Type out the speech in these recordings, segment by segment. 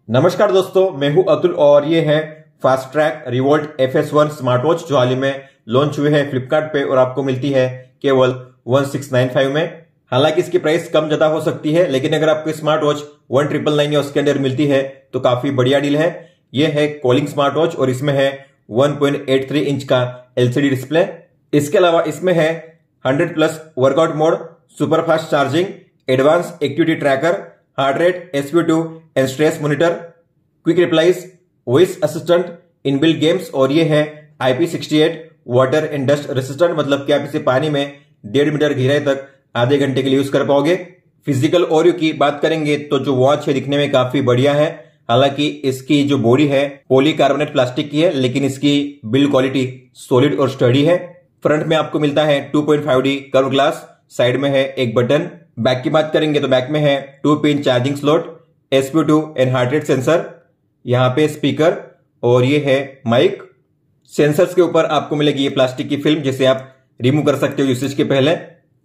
नमस्कार दोस्तों, मैं हूं अतुल और ये है fast track revolt FS1 smart watch जो हाल ही में लॉन्च हुए हैं फ्लिपकार्ट पे और आपको मिलती है केवल 1695 में। हालांकि इसकी प्राइस कम ज्यादा हो सकती है, लेकिन अगर आपको स्मार्ट वॉच 1999 या उसके अंदर मिलती है तो काफी बढ़िया डील है। ये है कॉलिंग स्मार्ट वॉच और इसमें है 1.83 इंच का LCD डिस्प्ले। इसके अलावा इसमें है 100+ workout mode, super fast charging, advance activity tracker, heart rate, SpO2 and stress monitor, quick replies, voice assistant, inbuilt games और ये है IP68 water and dust resistant, मतलब कि आप इसे पानी में 1.5 मीटर गहराई तक आधे घंटे के लिए यूज कर पाओगे। फिजिकल ओरियो की बात करेंगे तो जो वॉच है दिखने में काफी बढ़िया है। हालांकि इसकी जो बॉडी है पॉलीकार्बोनेट प्लास्टिक की है, लेकिन इसकी बिल्ड क्वालिटी सॉलिड और स्टडी है। फ्रंट में आपको मिलता है 2.5D कर्व ग्लास, साइड में है एक बटन। बैक की बात करेंगे तो बैक में है 2 pin charging slot, SpO2 and heart rate sensor, यहाँ पे स्पीकर और ये है माइक। सेंसर्स के ऊपर आपको मिलेगी ये प्लास्टिक की फिल्म, जिसे आप रिमूव कर सकते हो यूसेज के पहले।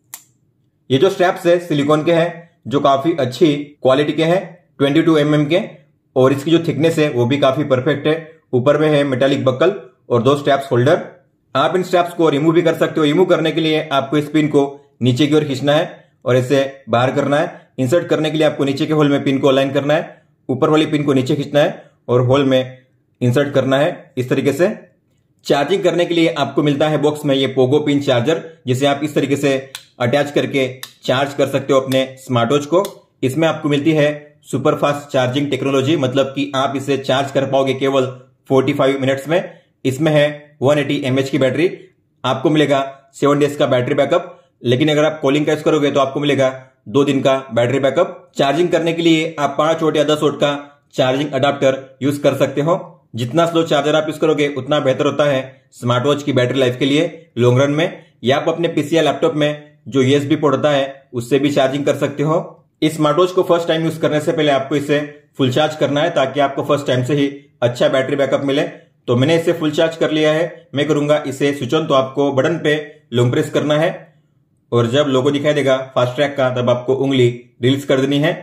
ये जो स्ट्रैप्स है सिलिकॉन के हैं जो काफी अच्छी क्वालिटी के हैं, 22 mm के, और इसकी जो थिकनेस है वो भी काफी परफेक्ट है। ऊपर में है मेटालिक बकल और 2 स्ट्रैप्स होल्डर। आप इन स्ट्रैप्स को रिमूव भी कर सकते हो। रिमूव करने के लिए आपको इस पिन को नीचे की ओर खींचना है और इसे बाहर करना है। इंसर्ट करने के लिए आपको नीचे के होल में पिन को अलाइन करना है, ऊपर वाली पिन को नीचे खींचना है और होल में इंसर्ट करना है इस तरीके से। चार्जिंग करने के लिए आपको मिलता है बॉक्स में ये पोगो पिन चार्जर, जिसे आप इस तरीके से अटैच करके चार्ज कर सकते हो अपने स्मार्ट वॉच को। इसमें आपको मिलती है सुपर फास्ट चार्जिंग टेक्नोलॉजी, मतलब कि आप इसे चार्ज कर पाओगे केवल 45 मिनट्स में। इसमें है 180 mAh की बैटरी, आपको मिलेगा 7 डेज का बैटरी बैकअप, लेकिन अगर आप कॉलिंग का यूज करोगे तो आपको मिलेगा 2 दिन का बैटरी बैकअप। चार्जिंग करने के लिए आप 5 वोल्ट या 10 वोल्ट का चार्जिंग अडाप्टर यूज कर सकते हो। जितना स्लो चार्जर आप यूज करोगे उतना बेहतर होता है स्मार्ट वॉच की बैटरी लाइफ के लिए लॉन्ग रन में। या आप अपने PC या लैपटॉप में जो USB पोर्ट होता है उससे भी चार्जिंग कर सकते हो। इस स्मार्ट वॉच को फर्स्ट टाइम यूज करने से पहले आपको इसे फुल चार्ज करना है, ताकि आपको फर्स्ट टाइम से ही अच्छा बैटरी बैकअप मिले। तो मैंने इसे फुल चार्ज कर लिया है। मैं करूंगा इसे स्विच ऑन, तो आपको बटन पे लॉन्ग प्रेस करना है और जब लोगो दिखाई देगा फास्ट ट्रैक का तब आपको उंगली रिलीज कर देनी है।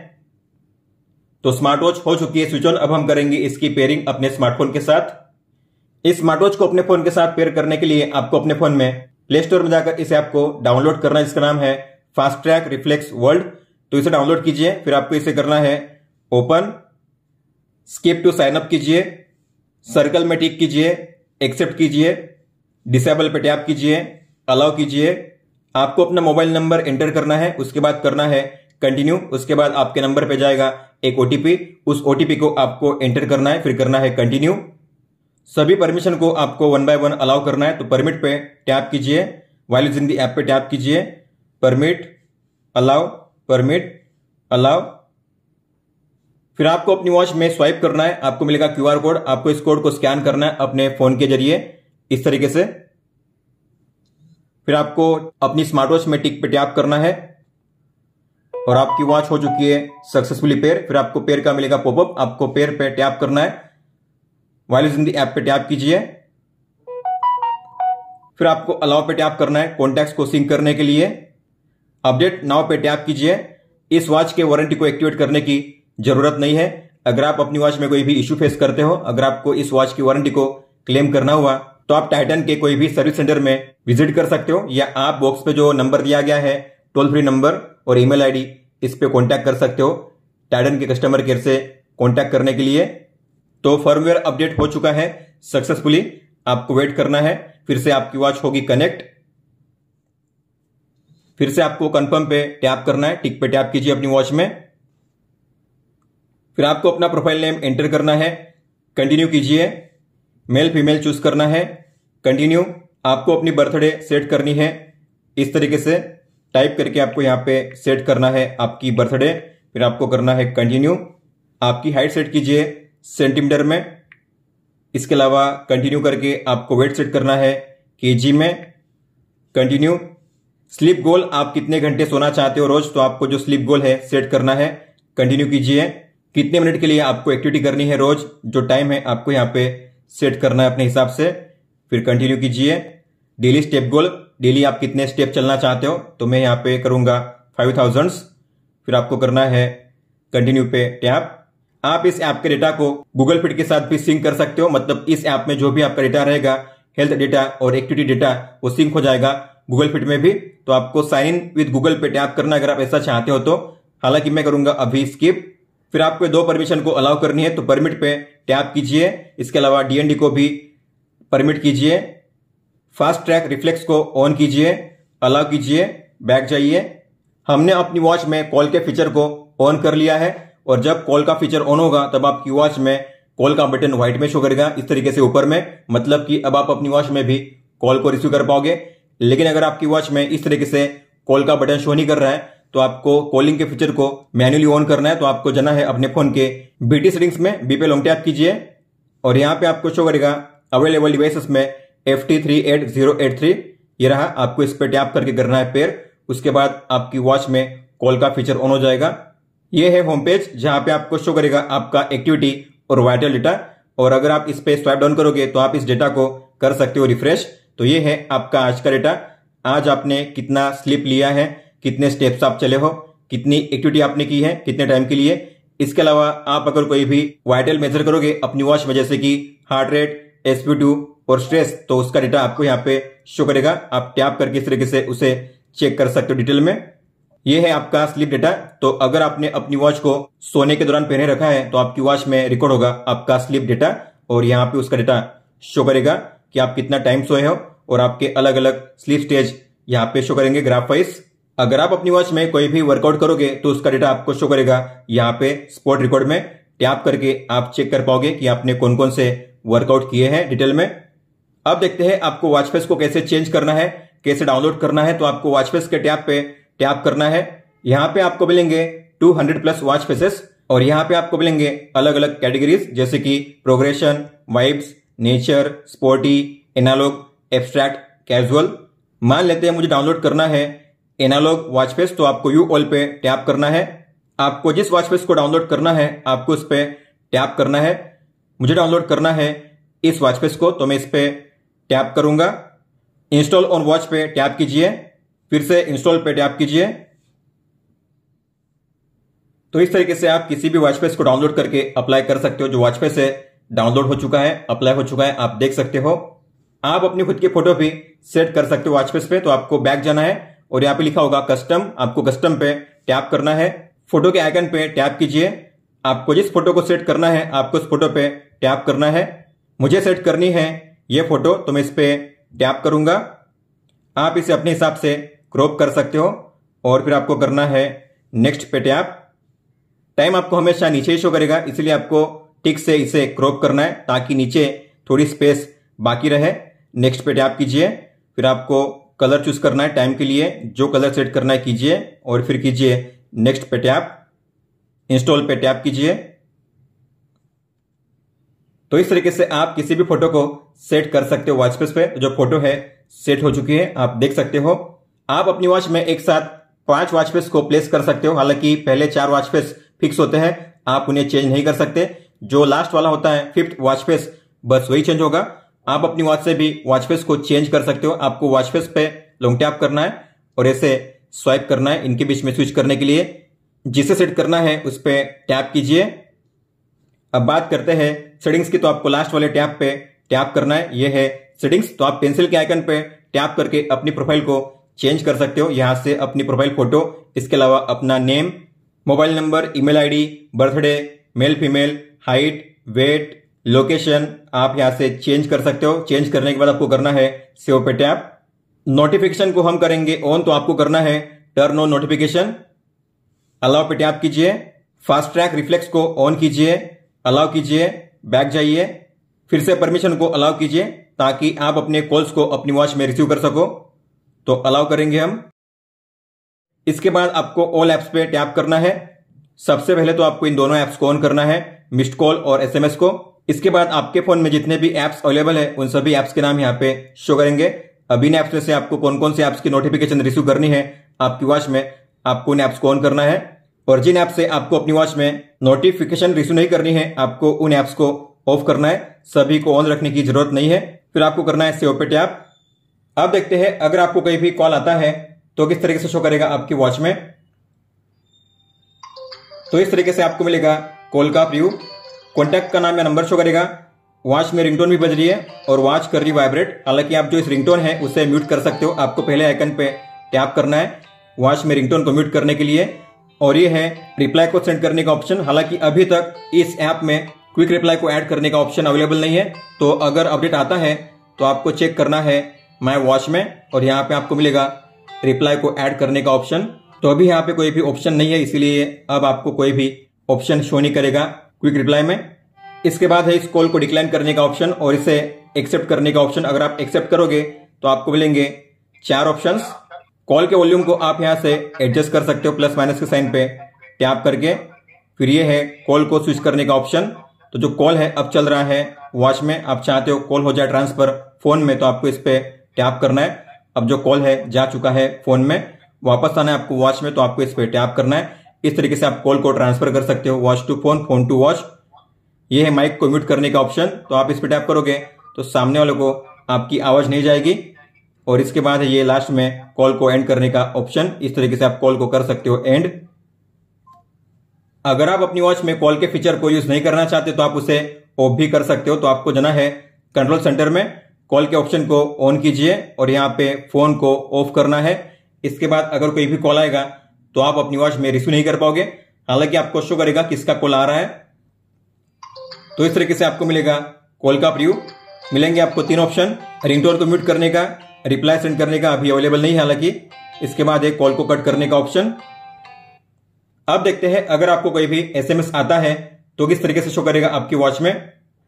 तो स्मार्ट वॉच हो चुकी है स्विच ऑन। अब हम करेंगे इसकी पेयरिंग अपने स्मार्टफोन के साथ। इस स्मार्ट वॉच को अपने फोन के साथ पेयर करने के लिए आपको अपने फोन में प्ले स्टोर में जाकर इसे आपको डाउनलोड करना है, जिसका नाम है फास्ट ट्रैक रिफ्लेक्स वर्ल्ड। तो इसे डाउनलोड कीजिए, फिर आपको इसे करना है open, skip to sign up कीजिए, सर्कल में टिक कीजिए, एक्सेप्ट कीजिए, डिसेबल पे टैप कीजिए, अलाउ कीजिए। आपको अपना मोबाइल नंबर एंटर करना है, उसके बाद करना है कंटिन्यू। उसके बाद आपके नंबर पे जाएगा एक OTP, उस OTP को आपको एंटर करना है, फिर करना है कंटिन्यू। सभी परमिशन को आपको 1 by 1 अलाउ करना है। तो परमिट पे टैप कीजिए, व्हाइल यूजिंग द ऐप पे टैप कीजिए, परमिट अलाउ, परमिट अलाउ। फिर आपको अपनी वॉच में स्वाइप करना है, आपको मिलेगा QR कोड। आपको इस कोड को स्कैन करना है अपने फोन के जरिए इस तरीके से। फिर आपको अपनी स्मार्ट वॉच में टिक पे टैप करना है और आपकी वॉच हो चुकी है सक्सेसफुली पेयर। फिर आपको पेयर का मिलेगा पॉपअप, आपको पेयर पे टैप करना है, व्हाइल यूजिंग द ऐप पे टैप कीजिए। फिर आपको अलाउ पे टैप करना है कॉन्टैक्ट्स को सिंक करने के लिए। अपडेट नाउ पे टैप कीजिए। इस वॉच के वारंटी को एक्टिवेट करने की जरूरत नहीं है। अगर आप अपनी वॉच में कोई भी इश्यू फेस करते हो, अगर आपको इस वॉच की वारंटी को क्लेम करना हुआ, तो आप टाइटन के कोई भी सर्विस सेंटर में विजिट कर सकते हो, या आप बॉक्स पे जो नंबर दिया गया है टोल फ्री नंबर और ईमेल ID, इस पे कांटेक्ट कर सकते हो टाइटन के कस्टमर केयर से कांटेक्ट करने के लिए। तो फर्मवेयर अपडेट हो चुका है सक्सेसफुली, आपको वेट करना है, फिर से आपकी वॉच होगी कनेक्ट। फिर से आपको कंफर्म पे टैप करना है, टिक पे टैप कीजिए अपनी वॉच में। फिर आपको अपना प्रोफाइल नेम एंटर करना है, कंटिन्यू कीजिए। मेल फीमेल चूज करना है, कंटिन्यू। आपको अपनी बर्थडे सेट करनी है, इस तरीके से टाइप करके आपको यहां पे सेट करना है आपकी बर्थडे। फिर आपको करना है कंटिन्यू। आपकी हाइट सेट कीजिए सेंटीमीटर में। इसके अलावा कंटिन्यू करके आपको वेट सेट करना है kg में, कंटिन्यू। स्लीप गोल, आप कितने घंटे सोना चाहते हो रोज, तो आपको जो स्लीप गोल है सेट करना है, कंटिन्यू कीजिए। कितने मिनट के लिए आपको एक्टिविटी करनी है रोज, जो टाइम है आपको यहाँ पे सेट करना है अपने हिसाब से, फिर कंटिन्यू कीजिए। डेली स्टेप गोल, डेली आप कितने स्टेप चलना चाहते हो, तो मैं यहाँ पे करूंगा 5000। फिर आपको करना है कंटिन्यू पे टैप। आप इस ऐप के डेटा को गूगल फिट के साथ भी सिंक कर सकते हो। मतलब इस ऐप में जो भी आपका डेटा रहेगा, हेल्थ डेटा और एक्टिविटी डेटा, वो सिंक हो जाएगा गूगल फिट में भी। तो आपको साइन इन विद गूगल पे टैप करना अगर आप ऐसा चाहते हो तो। हालांकि मैं करूंगा अभी स्किप। फिर आपको 2 परमिशन को अलाउ करनी है, तो परमिट पे टैप कीजिए। इसके अलावा डीएनडी को भी परमिट कीजिए। फास्ट ट्रैक रिफ्लेक्स को ऑन कीजिए, अलाउ कीजिए, बैक जाइए। हमने अपनी वॉच में कॉल के फीचर को ऑन कर लिया है, और जब कॉल का फीचर ऑन होगा तब आपकी वॉच में कॉल का बटन व्हाइट में शो करेगा, इस तरीके से ऊपर में। मतलब कि अब आप अपनी वॉच में भी कॉल को रिसीव कर पाओगे। लेकिन अगर आपकी वॉच में इस तरीके से कॉल का बटन शो नहीं कर रहा है, तो आपको कॉलिंग के फीचर को मैन्युअली ऑन करना है। तो आपको जाना है अपने फोन के बीटी सेटिंग्स में, बी पे लॉन्ग टैप कीजिए और यहां पे आपको शो करेगा अवेलेबल डिवाइसेस में FT38083। ये रहा, आपको इस पे टैप करके करना है पेयर। उसके बाद आपकी वॉच में कॉल का फीचर ऑन हो जाएगा। ये है होम पेज, जहां पे आपको शो करेगा आपका एक्टिविटी और वाइटल डेटा। और अगर आप इस पे स्वाइप डाउन करोगे तो आप इस डेटा को कर सकते हो रिफ्रेश। तो ये है आपका आज का डेटा। आज आपने कितना स्लीप लिया है, कितने स्टेप्स आप चले हो, कितनी एक्टिविटी आपने की है, कितने टाइम के लिए। इसके अलावा आप अगर कोई भी वाइटल मेजर करोगे अपनी वॉच में, जैसे कि हार्ट रेट, SpO2 और स्ट्रेस, तो उसका डेटा आपको यहाँ पे शो करेगा। आप टैप करके इस तरीके से उसे चेक कर सकते हो डिटेल में। ये है आपका स्लीप डेटा। तो अगर आपने अपनी वॉच को सोने के दौरान पहने रखा है तो आपकी वॉच में रिकॉर्ड होगा आपका स्लीप डेटा, और यहाँ पे उसका डेटा शो करेगा कि आप कितना टाइम सोए हो, और आपके अलग अलग स्लीप स्टेज यहाँ पे शो करेंगे ग्राफ वाइज। अगर आप अपनी वॉच में कोई भी वर्कआउट करोगे तो उसका डेटा आपको शो करेगा यहाँ पे स्पॉट रिकॉर्ड में। टैप करके आप चेक कर पाओगे कि आपने कौन कौन से वर्कआउट किए हैं डिटेल में। अब देखते हैं आपको वॉच फेस को कैसे चेंज करना है, कैसे डाउनलोड करना है। तो आपको वॉच फेस के टैब पे टैप करना है। यहाँ पे आपको मिलेंगे 200+ वॉच फेसेस, और यहाँ पे आपको मिलेंगे अलग अलग कैटेगरीज, जैसे कि progression, vibes, nature, sporty, analog, abstract, casual. मान लेते हैं मुझे डाउनलोड करना है एनालॉग वॉच फेस, तो आपको यू ऑल पे टैप करना है। आपको जिस वॉच फेस को डाउनलोड करना है आपको उस पे टैप करना है। मुझे डाउनलोड करना है इस वॉच फेस को, तो मैं इस पे टैप करूंगा। इंस्टॉल ऑन वॉच पे टैप कीजिए, फिर से इंस्टॉल पे टैप कीजिए। तो इस तरीके से आप किसी भी वॉच फेस को डाउनलोड करके अप्लाई कर सकते हो। जो वॉच फेस है डाउनलोड हो चुका है, अप्लाई हो चुका है, आप देख सकते हो। आप अपनी खुद की फोटो भी सेट कर सकते हो वॉच फेस पे। तो आपको बैक जाना है और यहाँ पे लिखा होगा कस्टम, आपको कस्टम पे टैप करना है। फोटो के आइकन पे टैप कीजिए। आपको जिस फोटो को सेट करना है आपको उस फोटो पे टैप करना है। मुझे सेट करनी है ये फोटो, तो मैं इस पे टैप करूंगा। आप इसे अपने हिसाब से क्रॉप कर सकते हो, और फिर आपको करना है नेक्स्ट पे टैप। टाइम आपको हमेशा नीचे ही शो करेगा, इसलिए आपको टिक से इसे क्रॉप करना है ताकि नीचे थोड़ी स्पेस बाकी रहे। नेक्स्ट पे टैप कीजिए। फिर आपको कलर चूज करना है टाइम के लिए, जो कलर सेट करना है कीजिए, और फिर कीजिए नेक्स्ट पे टैप। इंस्टॉल पे टैप कीजिए। तो इस तरीके से आप किसी भी फोटो को सेट कर सकते हो वॉच फेस पे। जो फोटो है सेट हो चुकी है, आप देख सकते हो। आप अपनी वॉच में एक साथ 5 वॉच फेस को प्लेस कर सकते हो। हालांकि पहले 4 वॉच फेस फिक्स होते हैं, आप उन्हें चेंज नहीं कर सकते। जो लास्ट वाला होता है 5th वॉच फेस, बस वही चेंज होगा। आप अपनी वॉच से भी वॉच फेस को चेंज कर सकते हो। आपको वॉच फेस पे लॉन्ग टैप करना है और ऐसे स्वाइप करना है इनके बीच में स्विच करने के लिए। जिसे सेट करना है उस पर टैप कीजिए। अब बात करते हैं सेटिंग्स की, तो आपको लास्ट वाले टैप पे टैप करना है। ये है सेटिंग्स। तो आप पेंसिल के आइकन पे टैप करके अपनी प्रोफाइल को चेंज कर सकते हो। यहां से अपनी प्रोफाइल फोटो, इसके अलावा अपना name, mobile number, email ID, birthday, male female, height, weight, location आप यहां से चेंज कर सकते हो। चेंज करने के बाद आपको करना है सेव पे टैप। नोटिफिकेशन को हम करेंगे ऑन, तो आपको करना है टर्न ऑन नोटिफिकेशन। अलाउ पे टैप कीजिए। फास्ट ट्रैक रिफ्लेक्स को ऑन कीजिए, अलाउ कीजिए, बैक जाइए, फिर से परमिशन को अलाउ कीजिए ताकि आप अपने कॉल्स को अपनी वॉच में रिसीव कर सको। तो अलाउ करेंगे हम। इसके बाद आपको ऑल एप्स पे टैप करना है। सबसे पहले तो आपको इन दोनों एप्स को ऑन करना है, मिस्ड कॉल और SMS को। इसके बाद आपके फोन में जितने भी एप्स अवेलेबल है उन सभी एप्स के नाम यहाँ पे शो करेंगे। अब इन एप्स में से आपको कौन कौन से एप्स की नोटिफिकेशन रिसीव करनी है आपकी वॉच में, आपको उन एप्स को ऑन करना है। और जिन ऐप से आपको अपनी वॉच में नोटिफिकेशन रिसीव नहीं करनी है आपको उन एप्स को ऑफ करना है। सभी को ऑन रखने की जरूरत नहीं है। फिर आपको करना है सेव पे टैप। अब देखते हैं अगर आपको कोई भी कॉल आता है तो किस तरीके से शो करेगा आपकी वॉच में। तो इस तरीके से आपको मिलेगा कॉल का प्रीव्यू, कॉन्टैक्ट का नाम या नंबर शो करेगा, वॉच में रिंगटोन भी बज रही है और वॉच कर रही वाइब्रेट। हालांकि आप जो इस रिंगटोन है उसे म्यूट कर सकते हो, आपको पहले आइकन पे टैप करना है वॉच में रिंगटोन को म्यूट करने के लिए। और ये है रिप्लाई को सेंड करने का ऑप्शन। हालांकि अभी तक इस ऐप में क्विक रिप्लाई को ऐड करने का ऑप्शन अवेलेबल नहीं है, तो अगर अपडेट आता है तो आपको चेक करना है माय वॉच में और यहाँ पे आपको मिलेगा रिप्लाई को ऐड करने का ऑप्शन। तो अभी यहाँ पे कोई भी ऑप्शन नहीं है, इसीलिए अब आपको कोई भी ऑप्शन शो नहीं करेगा क्विक रिप्लाई में। इसके बाद है इस कॉल को डिक्लाइन करने का ऑप्शन और इसे एक्सेप्ट करने का ऑप्शन। अगर आप एक्सेप्ट करोगे तो आपको मिलेंगे 4 ऑप्शंस। कॉल के वॉल्यूम को आप यहां से एडजस्ट कर सकते हो प्लस माइनस के साइन पे टैप करके। फिर ये है कॉल को स्विच करने का ऑप्शन। तो जो कॉल है अब चल रहा है वॉच में, आप चाहते हो कॉल हो जाए ट्रांसफर फोन में, तो आपको इस पे टैप करना है। अब जो कॉल है जा चुका है फोन में, वापस आना है आपको वॉच में, तो आपको इस पे टैप करना है। इस तरीके से आप कॉल को ट्रांसफर कर सकते हो watch to phone, phone to watch. ये है माइक को म्यूट करने का ऑप्शन, तो आप इस पे टैप करोगे तो सामने वाले को आपकी आवाज नहीं जाएगी। और इसके बाद है ये लास्ट में कॉल को एंड करने का ऑप्शन। इस तरीके से आप कॉल को कर सकते हो एंड। अगर आप अपनी वॉच में कॉल के फीचर को यूज नहीं करना चाहते तो आप उसे ऑफ भी कर सकते हो। तो आपको जाना है कंट्रोल सेंटर में, कॉल के ऑप्शन को ऑन कीजिए और यहाँ पे फोन को ऑफ करना है। इसके बाद अगर कोई भी कॉल आएगा तो आप अपनी वॉच में रिसीव नहीं कर पाओगे, हालांकि आपको शो करेगा किसका कॉल आ रहा है। तो इस तरीके से आपको मिलेगा कॉल का प्रीव्यू। मिलेंगे आपको 3 ऑप्शन, रिंगटोन को म्यूट करने का, रिप्लाई सेंड करने का अभी अवेलेबल नहीं है हालांकि। इसके बाद एक कॉल को कट करने का ऑप्शन। अब देखते हैं अगर आपको कोई भी एसएमएस आता है तो किस तरीके से शो करेगा आपकी वॉच में।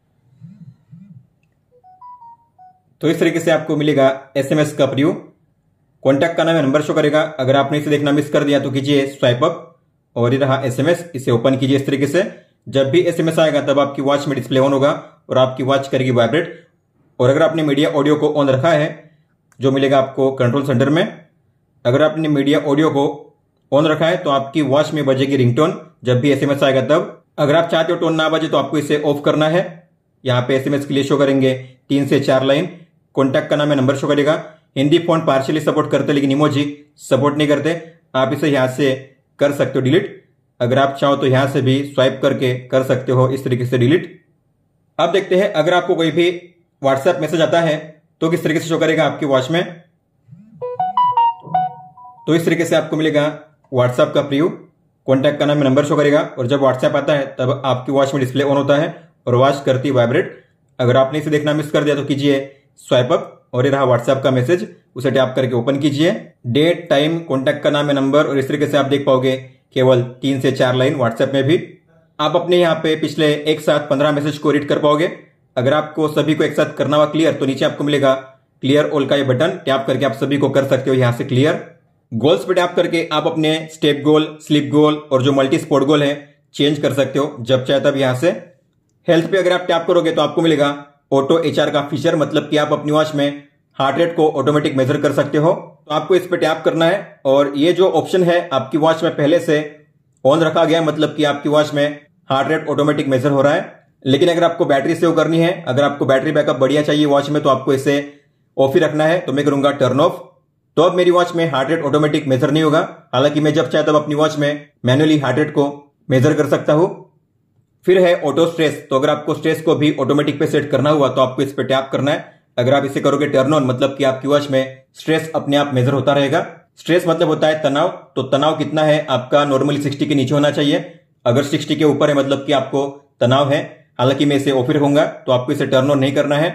तो इस तरीके से आपको मिलेगा एसएमएस का प्रीव्यू। कॉन्टैक्ट का नाम या नंबर शो करेगा। अगर आपने इसे देखना मिस कर दिया तो कीजिए स्वाइप अप और ये रहा एसएमएस, इसे ओपन कीजिए इस तरीके से। जब भी एसएमएस आएगा तब आपकी वॉच में डिस्प्ले ऑन होगा और आपकी वॉच करेगी वाइब्रेट। और अगर आपने मीडिया ऑडियो को ऑन रखा है, जो मिलेगा आपको कंट्रोल सेंटर में, अगर आपने मीडिया ऑडियो को ऑन रखा है तो आपकी वॉच में बजेगी रिंगटोन जब भी एसएमएस आएगा तब। अगर आप चाहते हो टोन ना बजे तो आपको इसे ऑफ करना है। यहाँ पे एसएमएस के लिए शो करेंगे 3 से 4 लाइन। कॉन्टैक्ट का नाम या नंबर शो करेगा। हिंदी फॉन्ट पार्शियली सपोर्ट करते लेकिन इमोजी सपोर्ट नहीं करते। आप इसे यहां से कर सकते हो डिलीट। अगर आप चाहो तो यहां से भी स्वाइप करके कर सकते हो इस तरीके से डिलीट। अब देखते हैं अगर आपको कोई भी व्हाट्सएप मैसेज आता है तो किस तरीके से शो करेगा आपकी वॉच में। तो इस तरीके से आपको मिलेगा व्हाट्सएप का प्रीव्यू। कॉन्टैक्ट का नाम नंबर शो करेगा और जब व्हाट्सएप आता है तब आपकी वॉच में डिस्प्ले ऑन होता है और वॉच करती वाइब्रेट। अगर आपने इसे देखना मिस कर दिया तो कीजिए स्वाइप अप और ये रहा व्हाट्सएप का मैसेज, उसे टैप करके ओपन कीजिए। डेट, टाइम, कॉन्टैक्ट का नाम या नंबर, और इस तरीके से आप देख पाओगे केवल 3 से 4 लाइन। व्हाट्सएप में भी आप अपने यहाँ पे पिछले एक साथ 15 मैसेज को रीड कर पाओगे। अगर आपको सभी को एक साथ करना हुआ क्लियर तो नीचे आपको मिलेगा क्लियर ऑल का ये बटन, टैप करके आप सभी को कर सकते हो यहाँ से क्लियर। गोल्स पे टैप करके आप अपने स्टेप गोल, स्लीप गोल और जो मल्टी स्पोर्ट गोल है चेंज कर सकते हो जब चाहे तब यहाँ से। हेल्थ पे अगर आप टैप करोगे तो आपको मिलेगा ऑटो एचआर का फीचर, मतलब कि आप अपनी वॉच में हार्ट रेट को ऑटोमेटिक मेजर कर सकते हो। तो आपको इस पे टैप करना है और ये जो ऑप्शन है आपकी वॉच में पहले से ऑन रखा गया है, मतलब कि आपकी वॉच में हार्ट रेट ऑटोमेटिक मेजर हो रहा है। लेकिन अगर आपको बैटरी सेव करनी है, अगर आपको बैटरी बैकअप बढ़िया चाहिए वॉच में, तो आपको इसे ऑफ ही रखना है। तो मैं करूंगा टर्न ऑफ। तो अब मेरी वॉच में हार्ट रेट ऑटोमेटिक मेजर नहीं होगा, हालांकि मैं जब चाहे तब अपनी वॉच में मैन्युअली हार्ट रेट को मेजर कर सकता हूं। फिर है ऑटो स्ट्रेस। तो अगर आपको स्ट्रेस को भी ऑटोमेटिक पे सेट करना हुआ तो आपको इस पे टैप करना है। अगर आप इसे करोगे टर्न ऑन, मतलब कि आपकी वॉच में स्ट्रेस अपने आप मेजर होता रहेगा। स्ट्रेस मतलब होता है तनाव। तो तनाव कितना है आपका, नॉर्मली 60 के नीचे होना चाहिए। अगर 60 के ऊपर है मतलब कि आपको तनाव है। हालांकि मैं इसे ऑफ रखूंगा तो आपको इसे टर्न ऑन नहीं करना है।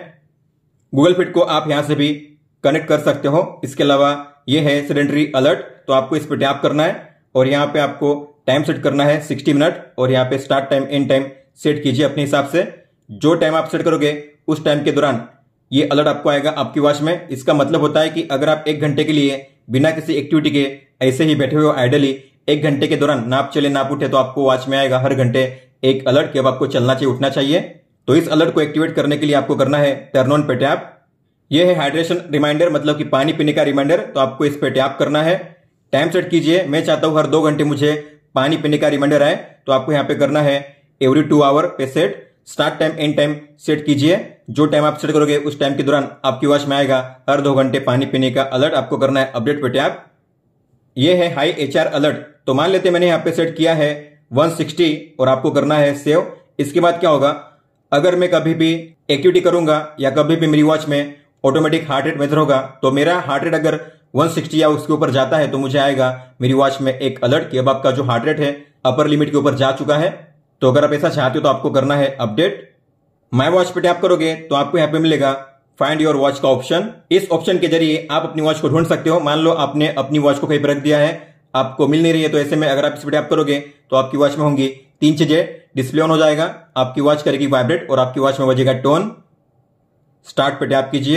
गूगल फिट को आप यहां से भी कनेक्ट कर सकते हो। इसके अलावा यह है सेडेंटरी अलर्ट। तो आपको इस पे टैप करना है और यहाँ पे आपको टाइम सेट करना है 60 मिनट और यहाँ पे start time, end time set कीजिए अपने हिसाब से। जो टाइम आप सेट करोगे उस टाइम के दौरान ये अलर्ट आपको आएगा आपकी वॉच में। इसका मतलब होता है कि अगर आप 1 घंटे के लिए बिना किसी एक्टिविटी के ऐसे ही बैठे हुए हो आइडली 1 घंटे के दौरान नाप चले नाप उठे, तो आपको वॉच में आएगा हर घंटे एक अलर्ट कि अब आपको चलना चाहिए, उठना चाहिए। तो इस अलर्ट को एक्टिवेट करने के लिए आपको करना है टर्न ऑन पे टैप। यह है हाइड्रेशन रिमाइंडर, मतलब कि पानी पीने का रिमाइंडर। तो आपको इस पे टैप करना है। टाइम सेट कीजिए। मैं चाहता हूं हर 2 घंटे मुझे पानी पीने का रिमाइंडर आए, तो आपको यहाँ पे करना है एवरी 2 आवर पे set. Start time, end time set कीजिए। जो टाइम आप सेट करोगे उस टाइम के दौरान आपकी वॉच में आएगा हर 2 घंटे पानी पीने का अलर्ट। आपको करना है अपडेट पे टैप। ये है हाई एचआर अलर्ट। तो मान लेते मैंने यहाँ पे सेट किया है 160 और आपको करना है सेव। इसके बाद क्या होगा, अगर मैं कभी भी एक्टिविटी करूंगा या कभी भी मेरी वॉच में ऑटोमेटिक हार्ट रेट मेजर होगा तो मेरा हार्ट रेट अगर 160 या उसके ऊपर जाता है तो मुझे आएगा मेरी वॉच में एक अलर्ट कि अब आपका जो हार्ट रेट है अपर लिमिट के ऊपर जा चुका है। तो अगर आप ऐसा चाहते हो तो आपको करना है अपडेट। माय वॉच पे टैप करोगे तो आपको यहाँ पे मिलेगा फाइंड योर वॉच का ऑप्शन। इस ऑप्शन के जरिए आप अपनी वॉच को ढूंढ सकते हो। मान लो आपने अपनी वॉच को कहीं पर रख दिया है, आपको मिल नहीं रही है, तो ऐसे में अगर आप इस पर टैप करोगे तो आपकी वॉच में होंगी 3 चीजें। डिस्प्ले ऑन हो जाएगा, आपकी वॉच करेगी वाइब्रेट और आपकी वॉच में बजेगा टोन। स्टार्ट पे टैप कीजिए।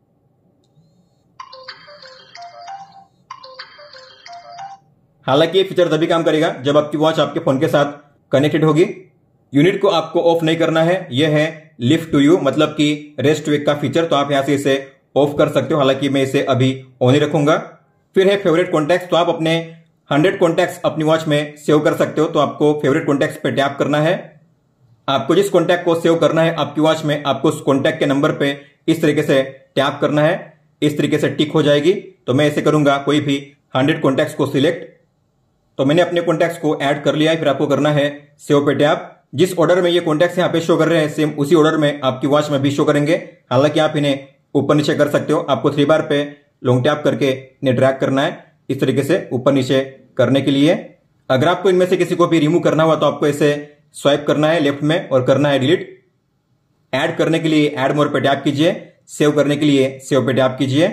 हालांकि ये फीचर तभी काम करेगा जब आपकी वॉच आपके फोन के साथ कनेक्टेड होगी। यूनिट को आपको ऑफ नहीं करना है, यह है लिफ्ट टू यू मतलब कि रेस्ट वेक का फीचर, तो आप यहां से इसे ऑफ कर सकते हो। हालांकि मैं इसे अभी ऑन ही रखूंगा। फिर है फेवरेट कॉन्टैक्ट्स, तो आप अपने 100 कॉन्टैक्ट्स अपनी वॉच में सेव कर सकते हो। तो आपको फेवरेट कॉन्टैक्ट्स पे टैप करना है। आपको जिस कॉन्टैक्ट को सेव करना है आपकी वॉच में, आपको उस कॉन्टैक्ट के नंबर पे इस तरीके से टैप करना है। इस तरीके से टिक हो जाएगी। तो मैं ऐसे करूंगा, कोई भी 100 कॉन्टैक्ट्स को सिलेक्ट। तो मैंने अपने कॉन्टैक्ट्स को ऐड कर लिया है। फिर आपको करना है सेव पे टैप। जिस ऑर्डर में ये कॉन्टैक्ट्स यहाँ पे शो कर रहे हैं सेम उसी ऑर्डर में आपकी वॉच में भी शो करेंगे। हालांकि आप इन्हें ऊपर नीचे कर सकते हो। आपको 3 बार पे लॉन्ग टैप करके इन्हें ड्रैग करना है इस तरीके से ऊपर नीचे करने के लिए। अगर आपको इनमें से किसी को भी रिमूव करना हुआ तो आपको ऐसे स्वाइप करना है लेफ्ट में और करना है डिलीट। ऐड करने के लिए ऐड मोर पे टैप कीजिए। सेव करने के लिए सेव पे टैप कीजिए।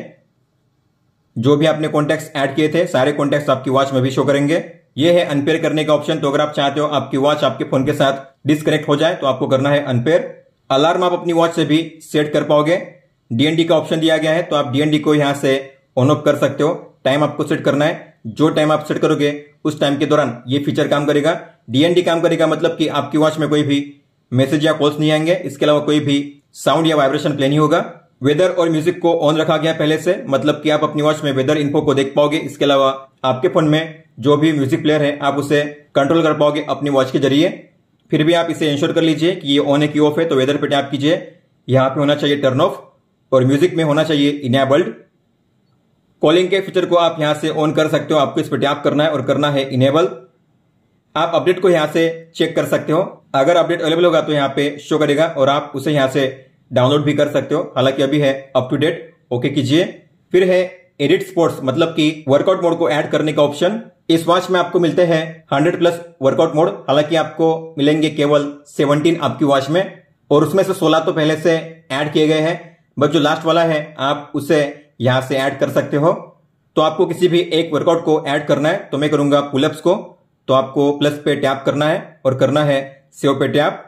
जो भी आपने कॉन्टैक्ट्स ऐड किए थे सारे कॉन्टैक्ट्स आपकी वॉच में भी शो करेंगे। ये है अनपेयर करने का ऑप्शन। तो अगर आप चाहते हो आपकी वॉच आपके फोन के साथ डिस्कनेक्ट हो जाए तो आपको करना है अनपेयर। अलार्म आप अपनी वॉच से भी सेट कर पाओगे। डीएनडी का ऑप्शन दिया गया है तो आप डीएनडी को यहां से ऑन ऑफ कर सकते हो। टाइम आपको सेट करना है। जो टाइम आप सेट करोगे उस टाइम के दौरान ये फीचर काम करेगा। डीएनडी काम करेगा मतलब कि आपकी वॉच में कोई भी मैसेज या कॉल्स नहीं आएंगे। इसके अलावा कोई भी साउंड या वाइब्रेशन प्ले नहीं होगा। वेदर और म्यूजिक को ऑन रखा गया पहले से, मतलब कि आप अपनी वॉच में वेदर इन्फो को देख पाओगे। इसके अलावा आपके फोन में जो भी म्यूजिक प्लेयर है आप उसे कंट्रोल कर पाओगे अपनी वॉच के जरिए। फिर भी आप इसे इंश्योर कर लीजिए कि ये ऑन है कि ऑफ है। तो वेदर पे टैप कीजिए, यहां पे होना चाहिए टर्न ऑफ और म्यूजिक में होना चाहिए इनेबल्ड। कॉलिंग के फीचर को आप यहां से ऑन कर सकते हो। आपको इस पर टैप करना है और करना है इनेबल। आप अपडेट को यहां से चेक कर सकते हो। अगर अपडेट अवेलेबल होगा तो यहां पे शो करेगा और आप उसे यहां से डाउनलोड भी कर सकते हो। हालांकि अभी है अप टू डेट, ओके कीजिए। फिर है एडिट स्पोर्ट्स मतलब कि वर्कआउट मोड को ऐड करने का ऑप्शन। इस वॉच में आपको मिलते हैं 100+ वर्कआउट मोड। हालांकि आपको मिलेंगे केवल 17 आपकी वॉच में और उसमें से 16 तो पहले से ऐड किए गए हैं। बस जो लास्ट वाला है आप उसे यहां से ऐड कर सकते हो। तो आपको किसी भी एक वर्कआउट को ऐड करना है। तो मैं करूंगा पुलअप्स को। तो आपको प्लस पे टैप करना है और करना है सेव पे टैप।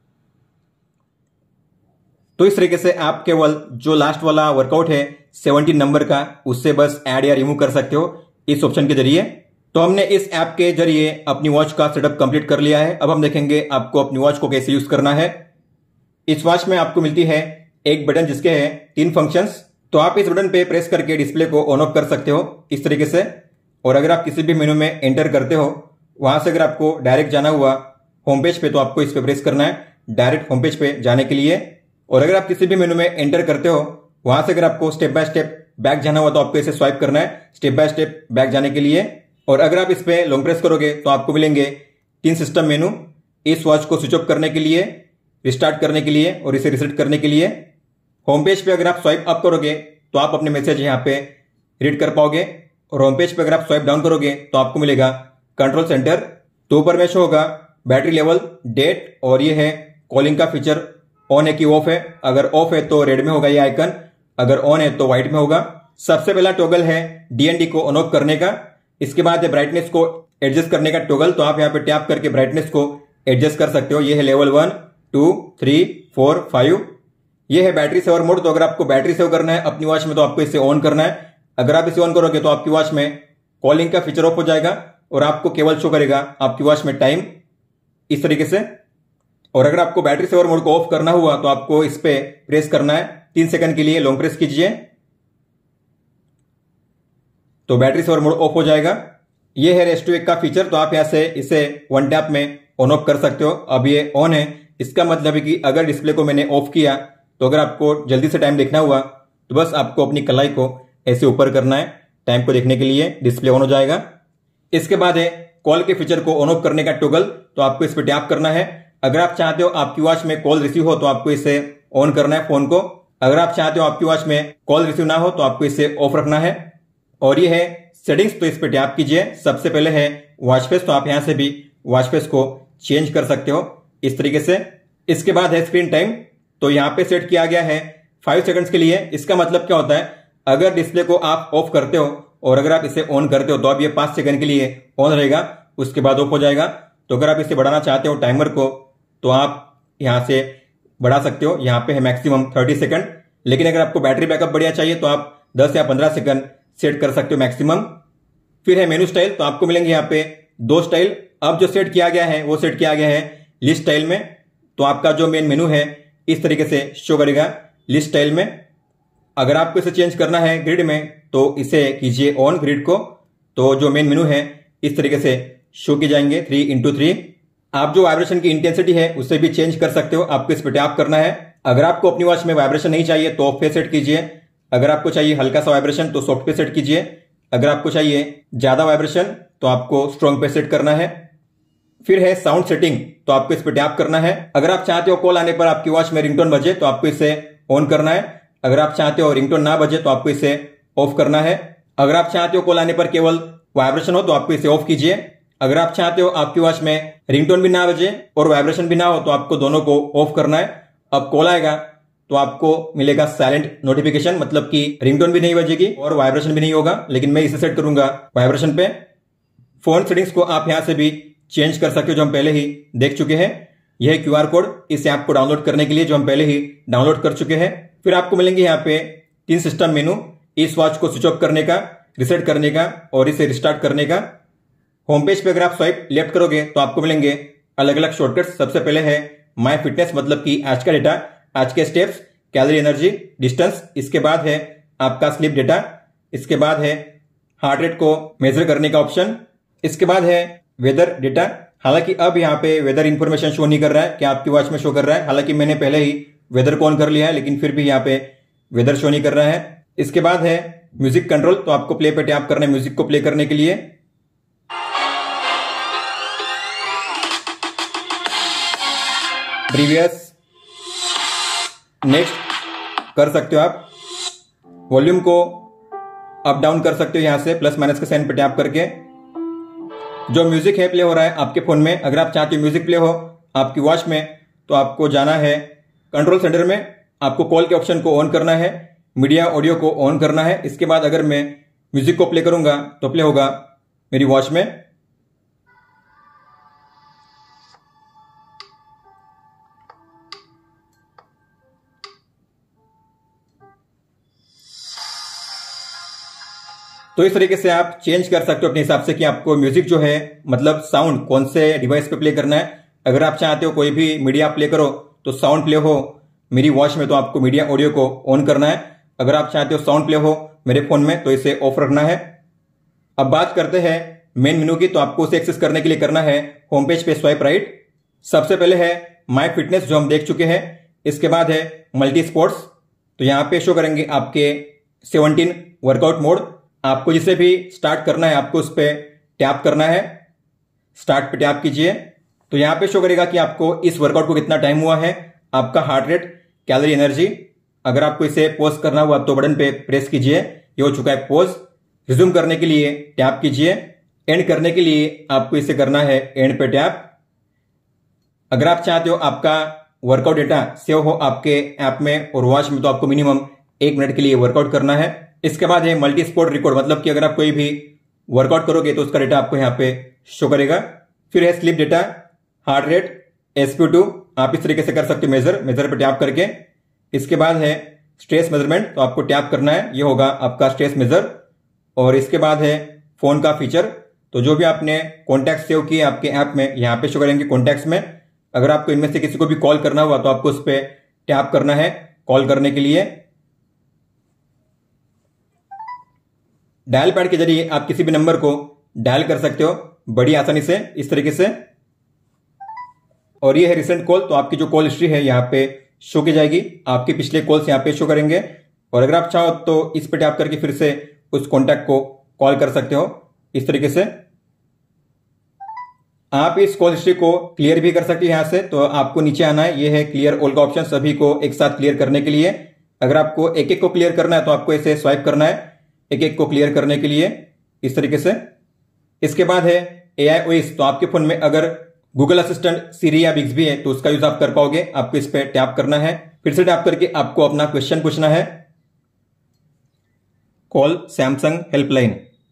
तो इस तरीके से आप केवल जो लास्ट वाला वर्कआउट है 17 नंबर का उससे बस ऐड या रिमूव कर सकते हो इस ऑप्शन के जरिए। तो हमने इस ऐप के जरिए अपनी वॉच का सेटअप कंप्लीट कर लिया है। अब हम देखेंगे आपको अपनी वॉच को कैसे यूज करना है। इस वॉच में आपको मिलती है एक बटन जिसके हैं 3 फंक्शंस। तो आप इस बटन पे प्रेस करके डिस्प्ले को ऑन ऑफ कर सकते हो इस तरीके से। और अगर आप किसी भी मेनू में एंटर करते हो वहां से अगर आपको डायरेक्ट जाना हुआ होम पेज पे तो आपको इस पे प्रेस करना है डायरेक्ट होम पेज पे जाने के लिए। और अगर आप किसी भी मेनू में एंटर करते हो वहां से अगर आपको स्टेप बाय स्टेप बैक जाना हुआ तो आपको इसे स्वाइप करना है स्टेप बाय स्टेप बैक जाने के लिए। और अगर आप इस पे लॉन्ग प्रेस करोगे तो आपको मिलेंगे 3 सिस्टम मेनू। इस वॉच को स्विच ऑफ करने के लिए, रिस्टार्ट करने के लिए और इसे रिसेट करने के लिए। होम पेज पे अगर आप स्वाइप अप करोगे तो आप अपने मैसेज यहाँ पे रीड कर पाओगे। और होम पेज पे अगर आप स्वाइप डाउन करोगे तो आपको मिलेगा कंट्रोल सेंटर। तो ऊपर में शो होगा बैटरी लेवल, डेट और ये है कॉलिंग का फीचर ऑन है कि ऑफ है। अगर ऑफ है तो रेड में होगा ये आइकन, अगर ऑन है तो व्हाइट में होगा। सबसे पहला टॉगल है डीएनडी को ऑन ऑफ करने का। इसके बाद है ब्राइटनेस को एडजस्ट करने का टॉगल। तो आप यहाँ पे टैप करके ब्राइटनेस को एडजस्ट कर सकते हो। ये है लेवल 1, 2, 3, 4, 5। ये है बैटरी सेवर मोड। तो अगर आपको बैटरी सेव करना है अपनी वॉच में तो आपको इसे ऑन करना है। अगर आप इसे ऑन करोगे तो आपकी वॉच में कॉलिंग का फीचर ऑफ हो जाएगा और आपको केवल शो करेगा आपकी वॉच में टाइम इस तरीके से। और अगर आपको बैटरी सेवर मोड को ऑफ करना हुआ तो आपको इस पे प्रेस करना है 3 सेकंड के लिए लॉन्ग प्रेस कीजिए तो बैटरी सेवर मोड ऑफ हो जाएगा। ये है रेस्ट टू वेक का फीचर। तो आप यहां से इसे 1 टैप में ऑन ऑफ कर सकते हो। अब ये ऑन है, इसका मतलब है कि अगर डिस्प्ले को मैंने ऑफ किया तो अगर आपको जल्दी से टाइम देखना हुआ तो बस आपको अपनी कलाई को ऐसे ऊपर करना है टाइम को देखने के लिए, डिस्प्ले ऑन हो जाएगा। इसके बाद है कॉल के फीचर को ऑन ऑफ करने का टॉगल, तो आपको इस पर टैप करना है। अगर आप चाहते हो आपकी वॉच में कॉल रिसीव हो तो आपको इसे ऑन करना है फोन को। अगर आप चाहते हो आपकी वॉच में कॉल रिसीव ना हो तो आपको इसे ऑफ रखना है। और ये है सेटिंग्स, तो इस पर टैप कीजिए। सबसे पहले है वॉच फेस, तो आप यहां से भी वॉच फेस को चेंज कर सकते हो इस तरीके से। इसके बाद है स्क्रीन टाइम, तो यहां पे सेट किया गया है 5 सेकंड्स के लिए। इसका मतलब क्या होता है, अगर डिस्प्ले को आप ऑफ करते हो और अगर आप इसे ऑन करते हो तो अब ये 5 सेकंड के लिए ऑन रहेगा, उसके बाद ऑफ हो जाएगा। तो अगर आप इसे बढ़ाना चाहते हो टाइमर को तो आप यहां से बढ़ा सकते हो। यहां पे है मैक्सिमम 30 सेकंड, लेकिन अगर आपको बैटरी बैकअप बढ़िया चाहिए तो आप 10 या 15 सेकंड सेट कर सकते हो मैक्सिमम। फिर है मेनू स्टाइल, तो आपको मिलेंगे यहाँ पे 2 स्टाइल। अब जो सेट किया गया है वो सेट किया गया है लिस्ट स्टाइल में, तो आपका जो मेन मेनू है इस तरीके से शो करेगा लिस्ट स्टाइल में। अगर आपको इसे चेंज करना है ग्रिड में तो इसे कीजिए ऑन ग्रिड को, तो जो मेन मेनू है इस तरीके से शो किए जाएंगे 3x3। आप जो वाइब्रेशन की इंटेंसिटी है उसे भी चेंज कर सकते हो, आपको इस पर टैप करना है। अगर आपको अपनी वॉच में वाइब्रेशन नहीं चाहिए तो ऑफ पे सेट कीजिए। अगर आपको चाहिए हल्का सा वाइब्रेशन तो सॉफ्ट पे सेट कीजिए। अगर आपको चाहिए ज्यादा वाइब्रेशन तो आपको स्ट्रॉन्ग पे सेट करना है। फिर है साउंड सेटिंग, तो आपको इस पर टैप करना है। अगर आप चाहते हो कॉल आने पर आपकी वॉच में रिंगटोन बजे तो आपको इसे ऑन करना है। अगर आप चाहते हो रिंगटोन ना बजे तो आपको इसे ऑफ करना है। अगर आप चाहते हो कॉल आने पर केवल वाइब्रेशन हो तो आपको इसे ऑफ कीजिए। अगर आप चाहते हो आपकी वॉच में रिंगटोन भी ना बजे और वाइब्रेशन भी ना हो तो आपको दोनों को ऑफ करना है। अब कॉल आएगा तो आपको मिलेगा साइलेंट नोटिफिकेशन, मतलब कि रिंगटोन भी नहीं बजेगी और वाइब्रेशन भी नहीं होगा, लेकिन मैं इसे सेट करूंगा वाइब्रेशन पे। फोन सेटिंग्स को आप यहां से भी चेंज कर सकते हो, जो हम पहले ही देख चुके हैं। यह है QR कोड इस ऐप को डाउनलोड करने के लिए, जो हम पहले ही डाउनलोड कर चुके हैं। फिर आपको मिलेंगे यहाँ पे 3 सिस्टम मेनू, इस वॉच को स्विच ऑफ करने का, रिसेट करने का और इसे रिस्टार्ट करने का। होम पेज पे अगर आप स्वाइप लेफ्ट करोगे तो आपको मिलेंगे अलग अलग शॉर्टकट्स। सबसे पहले है माय फिटनेस, मतलब कि आज का डेटा, आज के स्टेप्स, कैलोरी, एनर्जी, डिस्टेंस। इसके बाद है आपका स्लीप डेटा। इसके बाद है हार्ट रेट को मेजर करने का ऑप्शन। इसके बाद है वेदर डेटा। हालांकि अब यहाँ पे वेदर इंफॉर्मेशन शो नहीं कर रहा है, क्या आपकी वॉच में शो कर रहा है। हालांकि मैंने पहले ही वेदर को ऑन कर लिया है, लेकिन फिर भी यहाँ पे वेदर शो नहीं कर रहा है। इसके बाद है म्यूजिक कंट्रोल, तो आपको प्ले पे टैप करना है म्यूजिक को प्ले करने के लिए। प्रीवियस, नेक्स्ट कर सकते हो आप। वॉल्यूम को अप डाउन कर सकते हो यहां से प्लस माइनस के साइन पे टैप करके। जो म्यूजिक है प्ले हो रहा है आपके फोन में, अगर आप चाहते हो म्यूजिक प्ले हो आपकी वॉच में तो आपको जाना है कंट्रोल सेंटर में। आपको कॉल के ऑप्शन को ऑन करना है, मीडिया ऑडियो को ऑन करना है। इसके बाद अगर मैं म्यूजिक को प्ले करूंगा तो प्ले होगा मेरी वॉच में। तो इस तरीके से आप चेंज कर सकते हो अपने हिसाब से कि आपको म्यूजिक जो है, मतलब साउंड, कौन से डिवाइस पे प्ले करना है। अगर आप चाहते हो कोई भी मीडिया प्ले करो तो साउंड प्ले हो मेरी वॉच में, तो आपको मीडिया ऑडियो को ऑन करना है। अगर आप चाहते हो साउंड प्ले हो मेरे फोन में तो इसे ऑफ रखना है। अब बात करते हैं मेन मेनू की, तो आपको उसे एक्सेस करने के लिए करना है होम पेज पे स्वाइप राइट। सबसे पहले है माय फिटनेस, जो हम देख चुके हैं। इसके बाद है मल्टी स्पोर्ट्स, तो यहां पे शो करेंगे आपके 17 वर्कआउट मोड। आपको जिसे भी स्टार्ट करना है आपको उस पर टैप करना है, स्टार्ट पे टैप कीजिए। तो यहां पे शो करेगा कि आपको इस वर्कआउट को कितना टाइम हुआ है, आपका हार्ट रेट, कैलोरी, एनर्जी। अगर आपको इसे पॉज करना हुआ तो बटन पे प्रेस कीजिए, ये हो चुका है पॉज। रिज्यूम करने के लिए टैप कीजिए। एंड करने के लिए आपको इसे करना है एंड पे टैप। अगर आप चाहते हो आपका वर्कआउट डेटा सेव हो आपके ऐप में और वॉच में तो आपको मिनिमम 1 मिनट के लिए वर्कआउट करना है। इसके बाद है मल्टी स्पोर्ट रिकॉर्ड, मतलब कि अगर आप कोई भी वर्कआउट करोगे तो उसका डेटा आपको यहाँ पे शो करेगा। फिर है sleep data, heart rate, SpO2, आप इस तरीके से कर सकते हो मेजर पे टैप करके। इसके बाद है स्ट्रेस मेजरमेंट, तो आपको टैप करना है, ये होगा आपका स्ट्रेस मेजर। और इसके बाद है फोन का फीचर, तो जो भी आपने कॉन्टैक्ट सेव किए आपके ऐप में यहाँ पे शो करेंगे कॉन्टैक्ट्स में। अगर आपको इनमें से किसी को भी कॉल करना हुआ तो आपको उस पर टैप करना है कॉल करने के लिए। डायल पैड के जरिए आप किसी भी नंबर को डायल कर सकते हो बड़ी आसानी से इस तरीके से। और ये है रिसेंट कॉल, तो आपकी जो कॉल हिस्ट्री है यहाँ पे शो की जाएगी, आपके पिछले कॉल्स यहाँ पे शो करेंगे। और अगर आप चाहो तो इस पे टैप करके फिर से उस कॉन्टैक्ट को कॉल कर सकते हो इस तरीके से। आप इस कॉल हिस्ट्री को क्लियर भी कर सकते हैं यहां से। तो आपको नीचे आना है, ये है क्लियर ऑल का ऑप्शन, सभी को एक साथ क्लियर करने के लिए। अगर आपको एक एक को क्लियर करना है तो आपको ऐसे स्वाइप करना है एक एक को क्लियर करने के लिए, इस तरीके से। इसके बाद है AIOS। तो आपके फोन में अगर गूगल असिस्टेंट, सीरी या बिक्सबी है तो उसका यूज आप कर पाओगे। आपको इस पर टैप करना है, फिर से टैप करके आपको अपना क्वेश्चन पूछना है। Call Samsung helpline.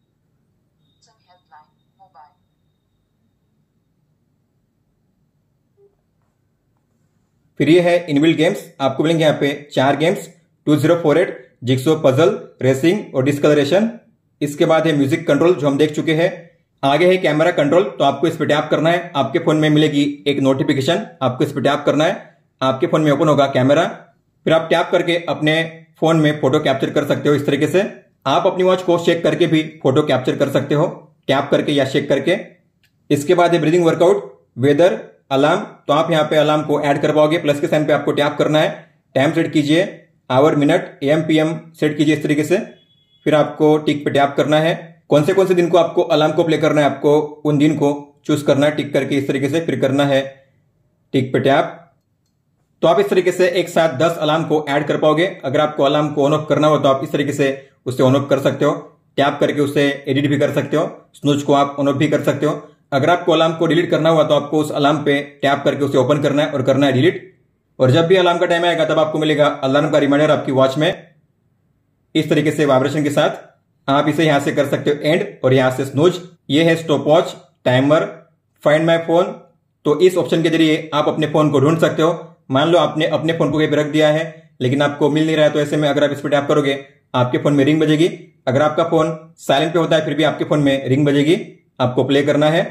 फिर ये है इनबिल्ट गेम्स। आपको मिलेंगे यहाँ पे 4 गेम्स, 2048, जिक्सो पजल, रेसिंग और डिस्कलरेशन। इसके बाद है म्यूजिक कंट्रोल जो हम देख चुके हैं। आगे है कैमरा कंट्रोल। तो आपको इस पर टैप करना है, आपके फोन में मिलेगी एक नोटिफिकेशन, आपको इस पर टैप करना है, आपके फोन में ओपन होगा कैमरा। फिर आप टैप करके अपने फोन में फोटो कैप्चर कर सकते हो इस तरीके से। आप अपनी वॉच को शेक करके भी फोटो कैप्चर कर सकते हो, टैप करके या शेक करके। इसके बाद है ब्रीदिंग वर्कआउट, वेदर, अलार्म। तो आप यहाँ पे अलार्म को ऐड कर पाओगे, प्लस के साइन पे आपको टैप करना है, टाइम सेट कीजिए, hour, minute, AM PM set कीजिए इस तरीके से। फिर आपको टिक पे टैप करना है, कौन से दिन को आपको अलार्म को प्ले करना है, आपको उन दिन को चूज करना है टिक करके इस तरीके से। फिर करना है टिक पे टैप। तो आप इस तरीके से एक साथ 10 अलार्म को ऐड कर पाओगे। अगर आपको अलार्म को ऑन ऑफ करना हो तो आप इस तरीके से उसे ऑन ऑफ कर सकते हो, टैप करके उसे एडिट भी कर सकते हो, स्नूज को आप ऑन ऑफ भी कर सकते हो। अगर आपको अलार्म को डिलीट करना हुआ तो आपको उस अलार्म पे टैप करके उसे ओपन करना है और करना है डिलीट। और जब भी अलार्म का टाइम आएगा तब आपको मिलेगा अलार्म का रिमाइंडर आपकी वॉच में इस तरीके से वाइब्रेशन के साथ। आप इसे यहां से कर सकते हो एंड और यहां से स्नूज। ये है stop watch, timer, find my phone. तो इस ऑप्शन के जरिए आप अपने फोन को ढूंढ सकते हो। मान लो आपने अपने फोन को कहीं पे रख दिया है लेकिन आपको मिल नहीं रहा है, तो ऐसे में अगर आप इस पर टैप करोगे आपके फोन में रिंग बजेगी। अगर आपका फोन साइलेंट पे होता है फिर भी आपके फोन में रिंग बजेगी। आपको प्ले करना है,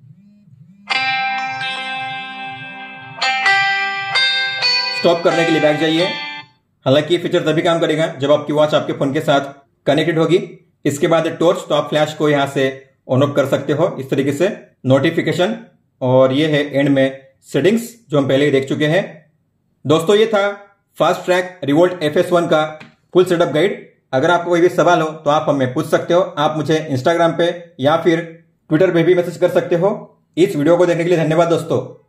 स्टॉप करने के लिए बैक जाइए। हालांकि ये फीचर तभी काम करेगा जब आपकी वॉच आपके फोन के साथ कनेक्टेड होगी। इसके बाद टॉर्च। तो आप फ्लैश को यहां से ऑन ऑफ कर सकते हो इस तरीके से, नोटिफिकेशन। और ये है एंड में सेटिंग्स जो हम पहले ही देख चुके हैं। दोस्तों ये था फास्ट ट्रैक रिवोल्ट FS1 का फुल सेटअप गाइड। अगर आपको कोई भी सवाल हो तो आप हमें पूछ सकते हो। आप मुझे इंस्टाग्राम पे या फिर ट्विटर पे भी मैसेज कर सकते हो। इस वीडियो को देखने के लिए धन्यवाद दोस्तों।